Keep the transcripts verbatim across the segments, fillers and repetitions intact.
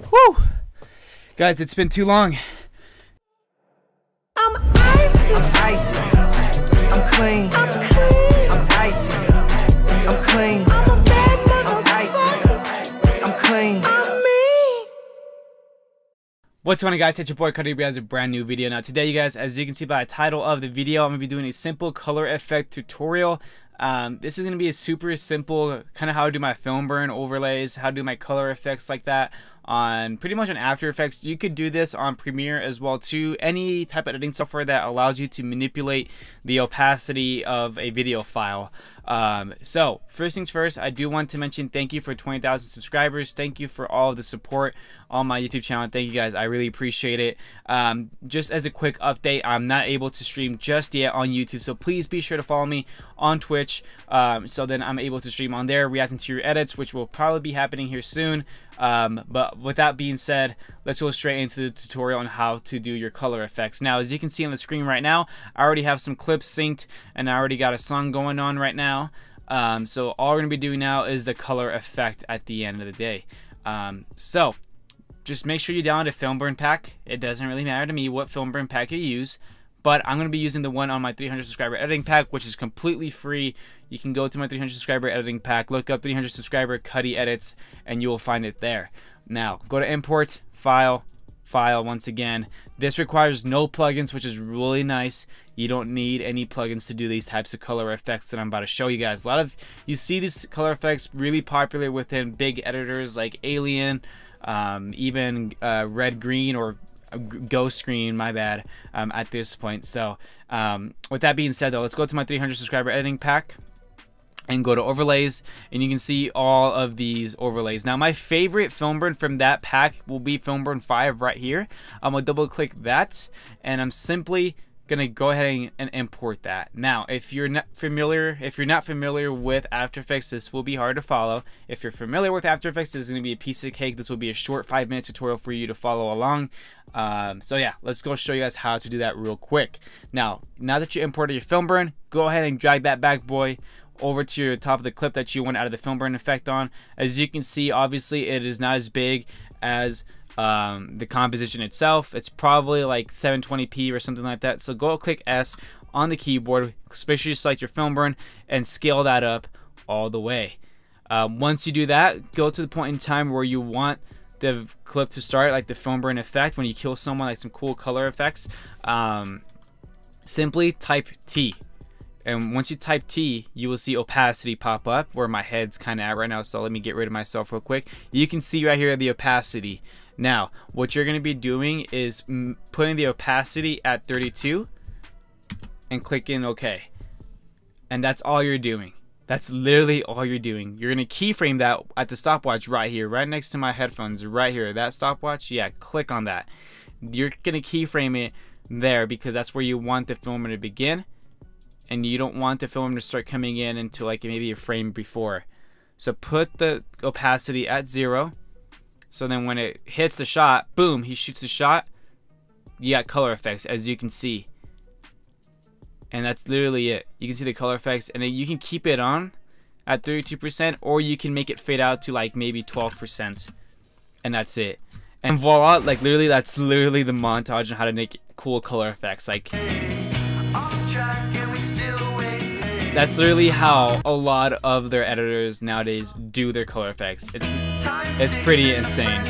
Whew! Guys, it's been too long. I'm icy. I'm icy. I'm clean. I'm clean. I'm icy. I'm clean. I'm a bad motherfucker. I'm clean. I'm me. What's going on, guys? It's your boy Cudi with a brand new video. Now today, you guys, as you can see by the title of the video, I'm gonna be doing a simple color effect tutorial. Um, this is gonna be a super simple kind of how to do my film burn overlays, how to do my color effects like that on pretty much on After Effects. You could do this on Premiere as well too. Any type of editing software that allows you to manipulate the opacity of a video file. Um, so first things first, I do want to mention thank you for twenty thousand subscribers. Thank you for all of the support on my YouTube channel. Thank you guys, I really appreciate it. Um, just as a quick update, I'm not able to stream just yet on YouTube, so please be sure to follow me on Twitch, um, so then I'm able to stream on there reacting to your edits, which will probably be happening here soon. Um, but with that being said, let's go straight into the tutorial on how to do your color effects. Now, as you can see on the screen right now, I already have some clips synced and I already got a song going on right now. Um, so all we're gonna be doing now is the color effect at the end of the day. Um, so just make sure you download a film burn pack. It doesn't really matter to me what film burn pack you use, but I'm going to be using the one on my three hundred subscriber editing pack, which is completely free. You can go to my three hundred subscriber editing pack, look up three hundred subscriber CudiEdits, and you will find it there. Now, go to import, file, file once again. This requires no plugins, which is really nice. You don't need any plugins to do these types of color effects that I'm about to show you guys. A lot of, you see these color effects really popular within big editors like Alien, um, even uh, Red Green or Ghost Screen, my bad, um, at this point. So um, with that being said though, let's go to my three hundred subscriber editing pack and go to overlays, and you can see all of these overlays. Now my favorite film burn from that pack will be film burn five right here. I'm gonna double click that and I'm simply gonna go ahead and import that. Now if you're not familiar if you're not familiar with After Effects, this will be hard to follow. If you're familiar with After Effects, this is gonna be a piece of cake. This will be a short five minute tutorial for you to follow along. Um, so yeah, let's go show you guys how to do that real quick. Now now that you imported your film burn, go ahead and drag that back boy over to your top of the clip that you want out of the film burn effect on. As you can see, obviously it is not as big as um, the composition itself. It's probably like seven twenty p or something like that. So go click S on the keyboard, especially select your film burn and scale that up all the way. Um, once you do that, go to the point in time where you want the clip to start, like the film burn effect when you kill someone, like some cool color effects. Um, simply type T. And once you type T, you will see opacity pop up where my head's kind of at right now. So let me get rid of myself real quick. You can see right here the opacity. Now, what you're going to be doing is putting the opacity at thirty-two and clicking OK. And that's all you're doing. That's literally all you're doing. You're going to keyframe that at the stopwatch right here, right next to my headphones, right here. That stopwatch, yeah, click on that. You're going to keyframe it there because that's where you want the filmer to begin. And you don't want the film to start coming in into like maybe a frame before. So put the opacity at zero. So then when it hits the shot, boom, he shoots the shot. You got color effects, as you can see. And that's literally it. You can see the color effects, and then you can keep it on at thirty-two percent, or you can make it fade out to like maybe twelve percent. And that's it. And voila, like literally, that's literally the montage on how to make cool color effects. Like, that's literally how a lot of their editors nowadays do their color effects. It's it's pretty insane.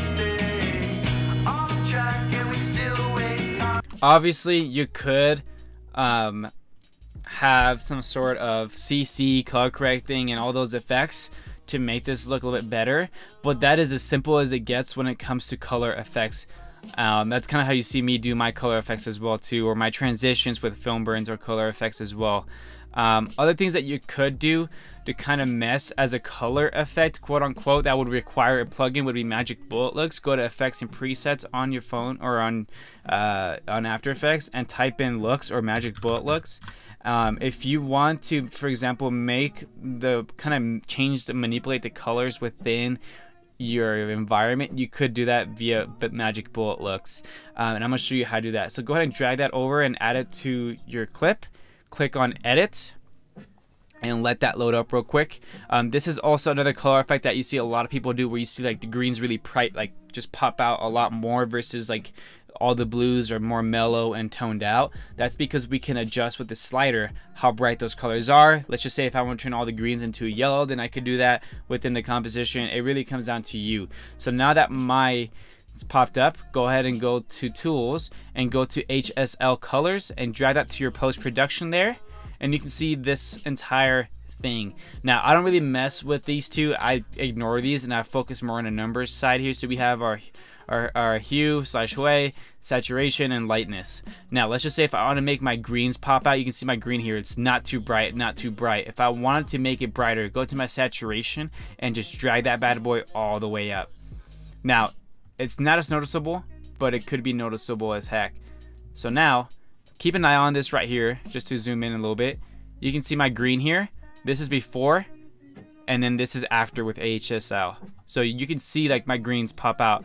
Obviously, you could um, have some sort of C C, color correcting, and all those effects to make this look a little bit better, but that is as simple as it gets when it comes to color effects. Um, that's kind of how you see me do my color effects as well too, or my transitions with film burns or color effects as well. Um, other things that you could do to kind of mess as a color effect, quote unquote, that would require a plugin would be Magic Bullet Looks. Go to effects and presets on your phone or on uh, on After Effects and type in looks or Magic Bullet Looks. Um, if you want to, for example, make the kind of change to manipulate the colors within your environment, you could do that via Magic Bullet Looks, um, and I'm gonna show you how to do that. So go ahead and drag that over and add it to your clip. Click on edit, and let that load up real quick. Um, this is also another color effect that you see a lot of people do, where you see like the greens really bright, like just pop out a lot more versus like all the blues are more mellow and toned out. That's because we can adjust with the slider how bright those colors are. Let's just say if I want to turn all the greens into yellow, then I could do that within the composition. It really comes down to you. So now that my it's popped up, go ahead and go to tools and go to H S L colors and drag that to your post-production there, and you can see this entire thing. Now I don't really mess with these two, I ignore these and I focus more on the numbers side here. So we have our our, our hue slash way, saturation, and lightness. Now let's just say if I want to make my greens pop out, you can see my green here, it's not too bright, not too bright. If I wanted to make it brighter, go to my saturation and just drag that bad boy all the way up. Now it's not as noticeable, but it could be noticeable as heck. So now keep an eye on this right here, just to zoom in a little bit. You can see my green here. This is before, and then this is after with H S L. So you can see like my greens pop out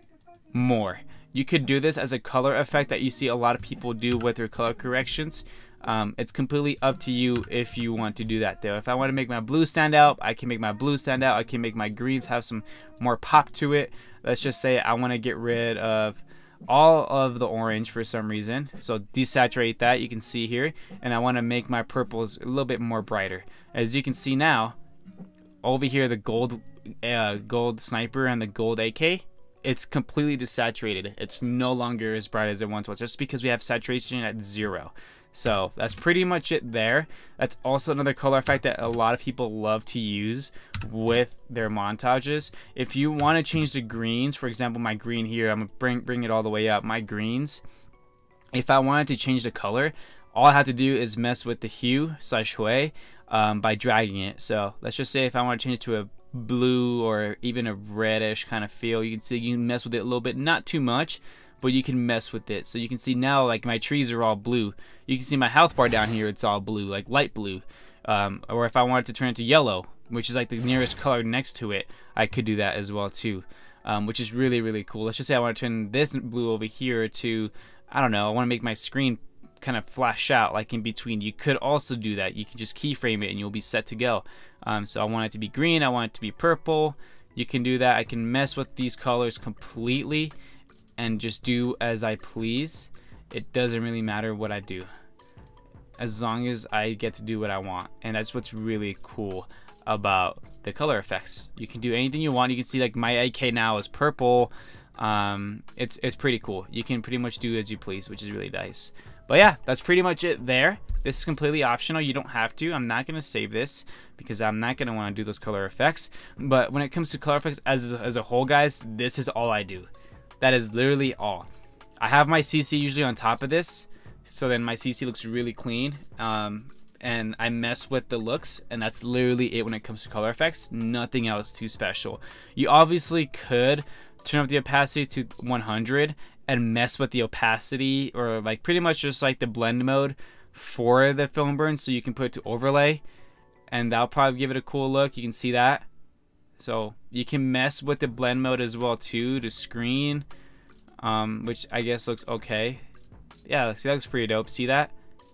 more. You could do this as a color effect that you see a lot of people do with their color corrections. Um, it's completely up to you if you want to do that though. If I want to make my blue stand out, I can make my blue stand out. I can make my greens have some more pop to it. Let's just say I want to get rid of all of the orange for some reason, so desaturate that, you can see here, and I want to make my purples a little bit more brighter. As you can see now over here, the gold uh, gold sniper and the gold A K, it's completely desaturated. It's no longer as bright as it once was, just because we have saturation at zero. So that's pretty much it there. That's also another color effect that a lot of people love to use with their montages. If you want to change the greens, for example, my green here, I'm gonna bring bring it all the way up. My greens, if I wanted to change the color, all I have to do is mess with the hue slash hue um, by dragging it. So let's just say if I want to change it to a blue or even a reddish kind of feel, you can see you can mess with it a little bit, not too much, but you can mess with it. So you can see now like my trees are all blue. You can see my health bar down here, it's all blue, like light blue. Um, or if I wanted to turn it to yellow, which is like the nearest color next to it, I could do that as well too, um, which is really really cool. Let's just say I want to turn this blue over here to, I don't know, I want to make my screen kind of flash out like in between. You could also do that. You can just keyframe it and you'll be set to go. Um, so I want it to be green, I want it to be purple. You can do that. I can mess with these colors completely and just do as I please. It doesn't really matter what I do, as long as I get to do what I want. And that's what's really cool about the color effects. You can do anything you want. You can see like my A K now is purple. Um, it's, it's pretty cool. You can pretty much do as you please, which is really nice. But yeah, that's pretty much it there. This is completely optional. You don't have to. I'm not going to save this because I'm not going to want to do those color effects. But when it comes to color effects as, as a whole, guys, this is all I do. That is literally all. I have my C C usually on top of this, so then my C C looks really clean. Um, and I mess with the looks, and that's literally it when it comes to color effects. Nothing else too special. You obviously could turn up the opacity to one hundred and mess with the opacity, or like pretty much just like the blend mode for the film burn, so you can put it to overlay, and that'll probably give it a cool look. You can see that. So you can mess with the blend mode as well too, to screen, um, which I guess looks okay. Yeah, see, that looks pretty dope. See that?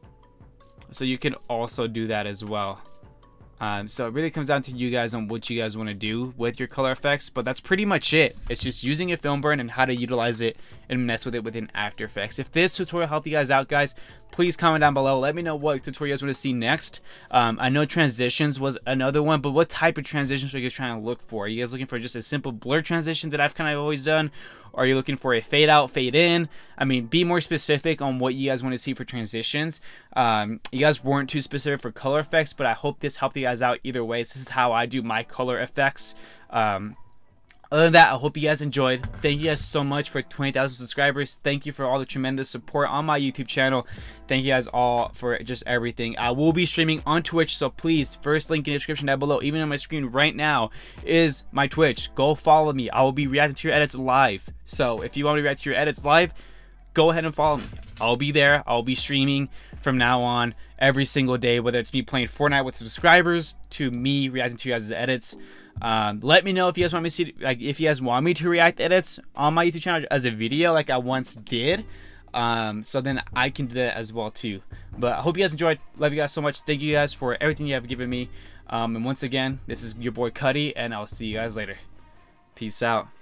So you can also do that as well. Um, so it really comes down to you guys on what you guys want to do with your color effects, but that's pretty much it. It's just using a film burn and how to utilize it and mess with it within After Effects. If this tutorial helped you guys out, guys, please comment down below. Let me know what tutorial you guys want to see next. Um, I know transitions was another one, but what type of transitions are you guys trying to look for? Are you guys looking for just a simple blur transition that I've kind of always done? Or are you looking for a fade out, fade in? I mean, be more specific on what you guys want to see for transitions. Um, you guys weren't too specific for color effects, but I hope this helped you guys out either way. This is how I do my color effects. Um, Other than that, I hope you guys enjoyed. Thank you guys so much for twenty thousand subscribers. Thank you for all the tremendous support on my YouTube channel. Thank you guys all for just everything. I will be streaming on Twitch, so please, first link in the description down below, even on my screen right now, is my Twitch. Go follow me. I will be reacting to your edits live. So if you want me to react to your edits live, go ahead and follow me. I'll be there. I'll be streaming from now on every single day, whether it's me playing Fortnite with subscribers to me reacting to you guys' edits. Um, let me know if you guys want me to see, like, if you guys want me to react to edits on my YouTube channel as a video, like I once did. Um, so then I can do that as well too. But I hope you guys enjoyed. Love you guys so much. Thank you guys for everything you have given me. Um, and once again, this is your boy Cudi, and I'll see you guys later. Peace out.